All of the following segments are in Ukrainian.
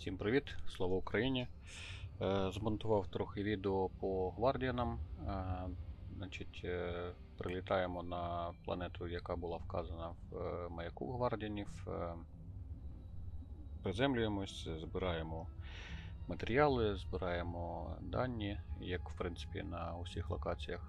Всім привіт, слава Україні! Змонтував трохи відео по гвардіянам. Прилітаємо на планету, яка була вказана в маяку гвардіянів. Приземлюємось, збираємо матеріали, збираємо дані, як в принципі на усіх локаціях,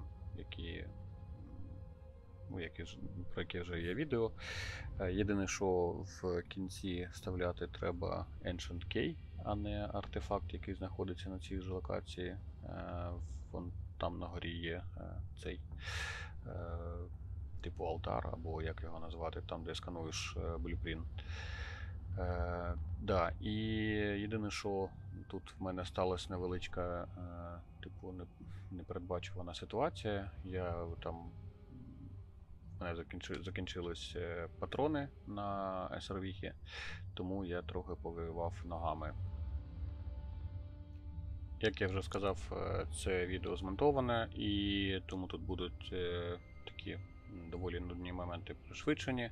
про які вже є відео. Єдине, що в кінці вставляти треба Ancient Key, а не артефакт, який знаходиться на цій ж локації. Вон там на горі є цей типу алтар, або як його назвати, там де скануєш блюпринт. І єдине, що тут в мене сталася невеличка непередбачувана ситуація. У мене закінчились патрони на SRV, тому я трохи повоював ногами. Як я вже сказав, це відео змонтоване, і тому тут будуть такі доволі нудні моменти пришвидшені.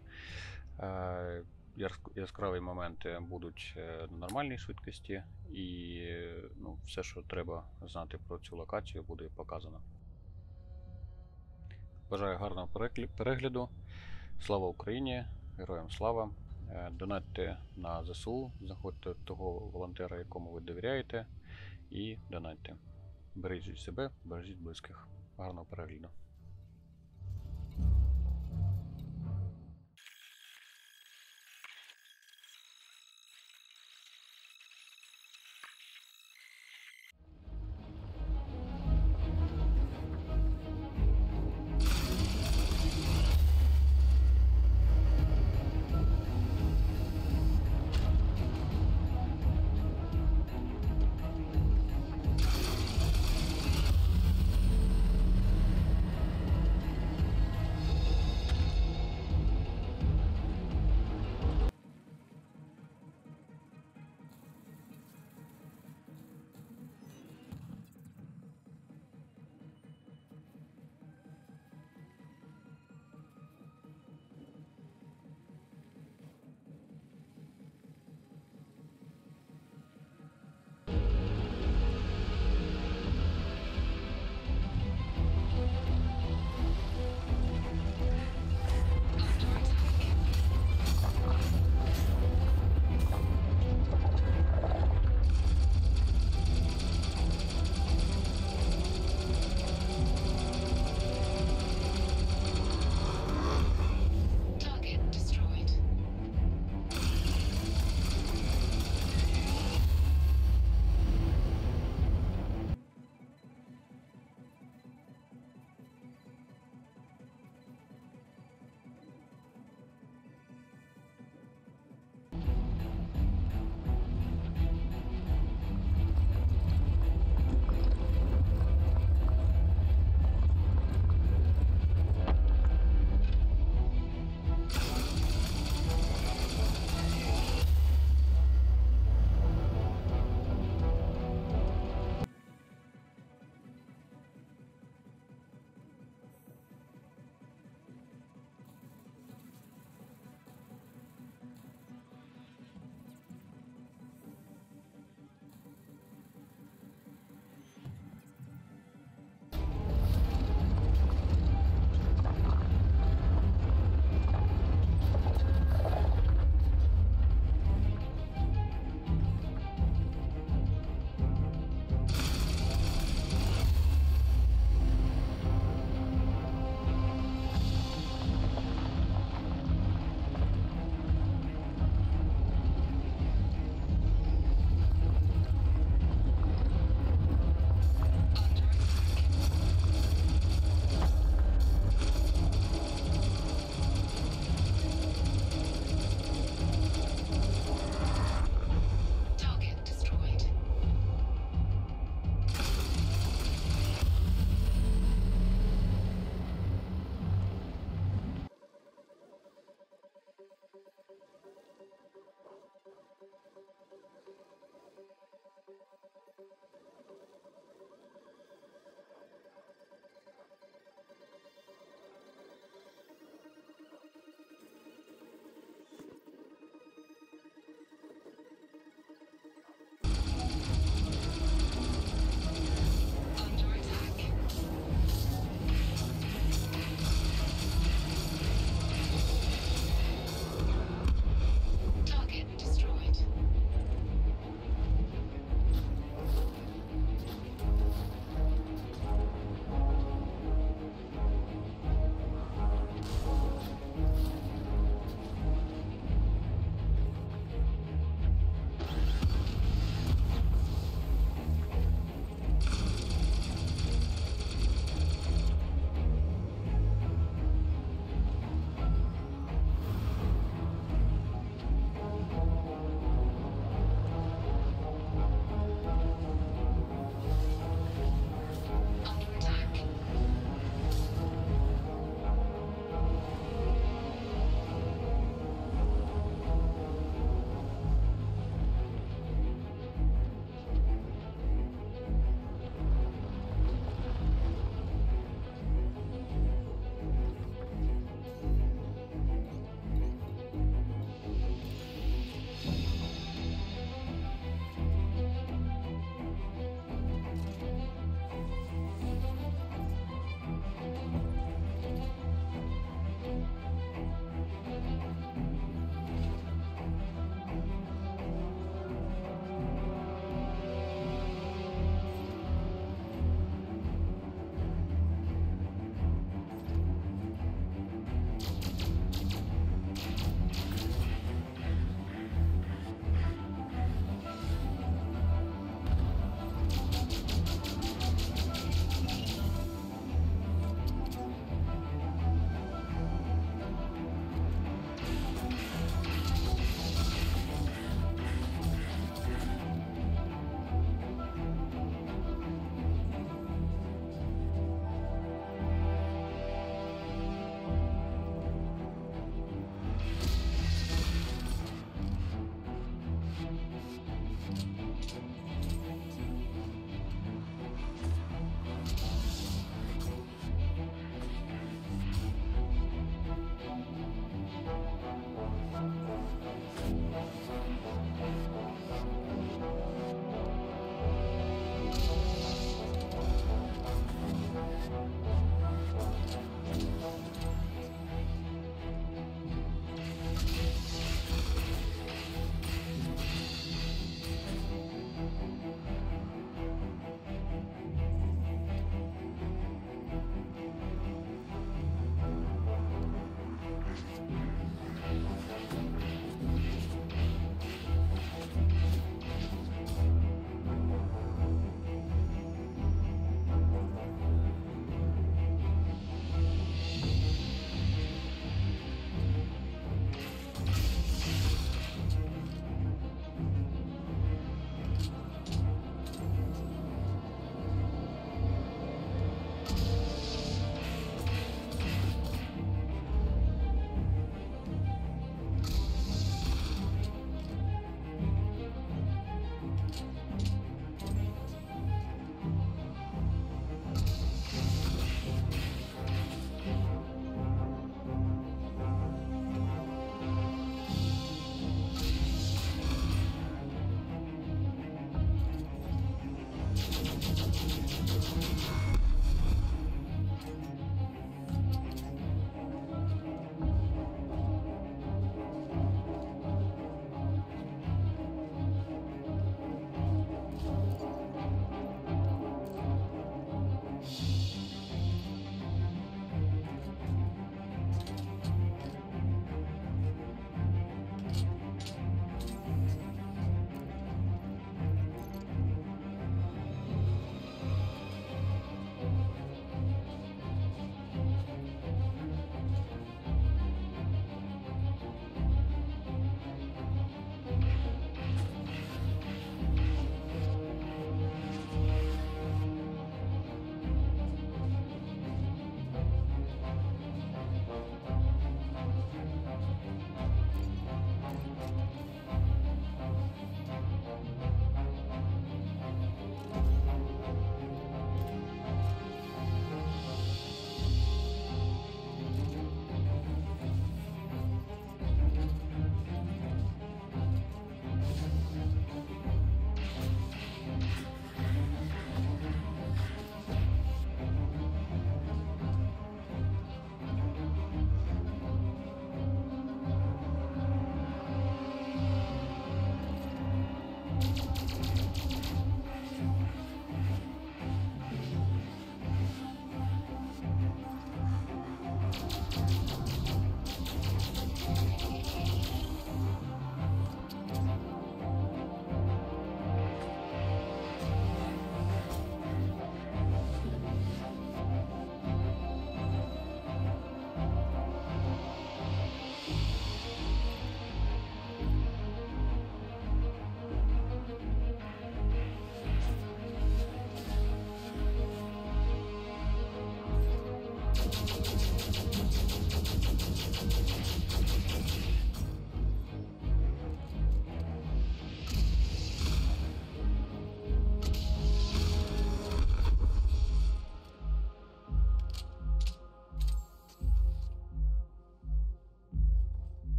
Яскраві моменти будуть на нормальній швидкості, і все, що треба знати про цю локацію, буде показано. Бажаю гарного перегляду. Слава Україні! Героям слава! Донатьте на ЗСУ, знаходьте того волонтера, якому ви довіряєте, і донатьте. Бережіть себе, бережіть близьких. Гарного перегляду!